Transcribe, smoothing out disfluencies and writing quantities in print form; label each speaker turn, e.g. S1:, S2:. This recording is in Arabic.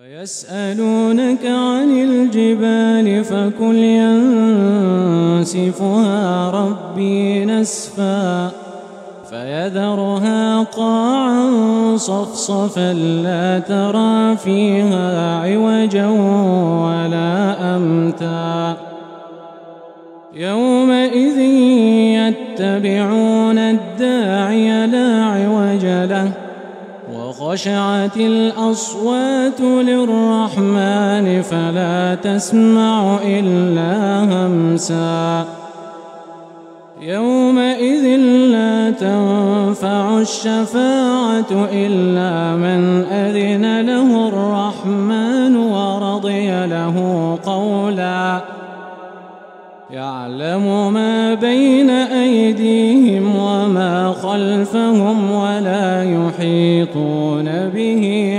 S1: ويسألونك عن الجبال فقل ينسفها ربي نسفا فيذرها قاعا صفصفا لا ترى فيها عوجا ولا أمتا يومئذ يتبعون الداعي لا عوج له وخشعت الأصوات للرحمن فلا تسمع إلا همسا يومئذ لا تنفع الشفاعة إلا من أذن له الرحمن ورضي له قولا يعلم ما بين أيديهم وما خلفهم ولا يحيطون به